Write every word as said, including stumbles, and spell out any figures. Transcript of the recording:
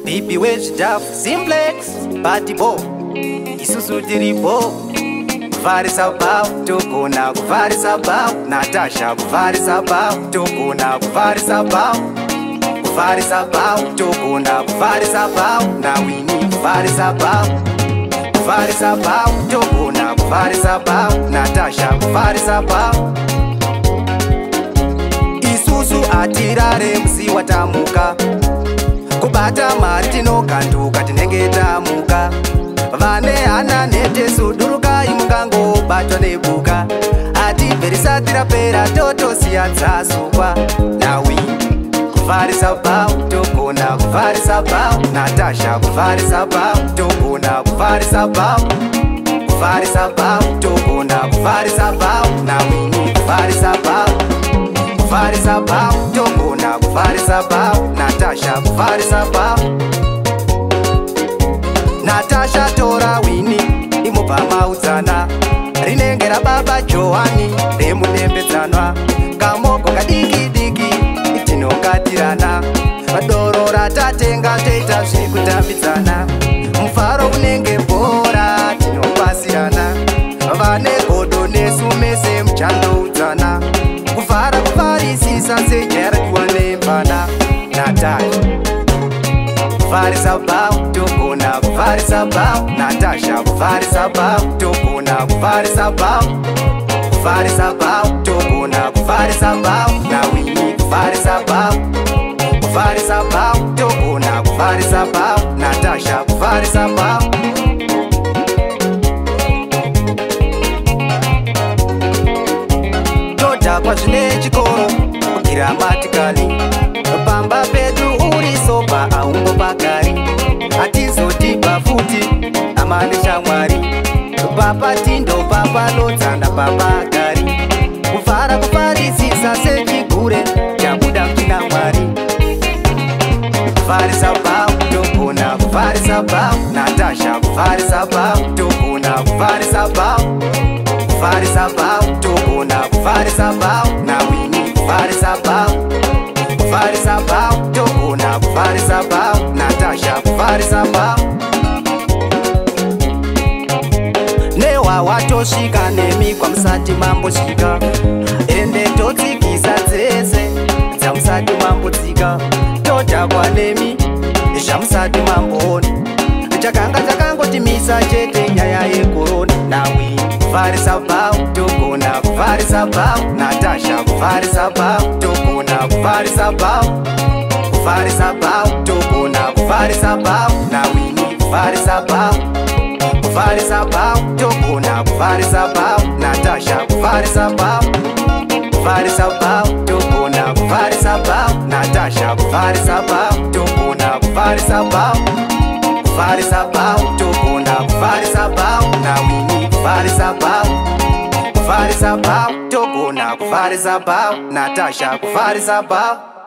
Bibi wezvidhafu simplex batibo isusu tiripo kuvarisa bhavu togona kuvarisa bhavu Natasha kuvarisa bhavu togona kuvarisa bhavu kuvarisa bhavu togona kuvarisa bhavu naWinnie kuvarisa bhavu kuvarisa bhavu togona kuvarisa bhavu Natasha kuvarisa bhavu isusu atirare musi watamuka kubata mari tinokanduka tinenge tamuka vane hana nete sudurukai mungangobatwa nebuka atibverisa tirapera totosiya dzasukwa naWinnie kuvarisa bhavu togona kuvarisa bhavu Natasha kuvarisa bhavu togona kuvarisa bhavu kuvarisa bhavu togona kuvarisa bhavu naWinnie kuvarisa bhavu kuvarisa bhavu togona kuvarisa bhavu Natasha kuvarisa bhavu Natasha tora Winnie imubva maudzana rinenge rababa Johani remudembedzanwa kamogo kadiki diki tinokatirana doro ratatenga toita zvekutambidzana mufaro unenge bhora tinopasirana vane godo nesu mese muchandoudzana kuvhara kuvarisisa sejaradiwa nembana Natasha kuvarisa bhavu togona kuvarisa bhavu Natasha kuvarisa bhavu togona kuvarisa bhavu kuvarisa bhavu togona kuvarisa bhavu naWinnie kuvarisa bhavu kuvarisa bhavu togona kuvarisa bhavu Natasha kuvarisa bhavu todhakwa zvine chikoro kugiramatikali pamba pedu uri sopa aungopagari atizodhibha futi amane shamwari papa tindo papa lodzana papa gari kuvhara kuvarisisa sechigure chabuda mtina mwari kuvarisa bhavu togona kuvarisa bhavu Natasha kuvarisa bhavu togona kuvarisa bhavu kuvarisa bhavu togona kuvarisa bhavu naWinnie kuvarisa bhavu kuvarisa bhavu togona kuvarisa bhavu Natasha kuvarisa bhavu newa watosvika nemi kwamusati mambosvika ende totsikisa dzese dzamusati mambotsika todhakwa nemi zvamusati mamboona chakanga chakangotimisa chete nyaya yekorona naWinnie kuvarisa bhavu togona kuvarisa bhavu Natasha kuvarisa bhavu togona kuvarisa bhavu kuvarisa bhavu togona kuvarisa bhavu naWinnie kuvarisa bhavu kuvarisa bhavu togona kuvarisa bhavu Natasha kuvarisa bhavu kuvarisa bhavu togona kuvarisa bhavu Natasha kuvarisa bhavu togona kuvarisa bhavu kuvarisa bhavu togona kuvarisa bhavu naWinnie kuvarisa bhavu kuvarisa bhavu togona kuvarisa bhavu Natasha kuvarisa bhavu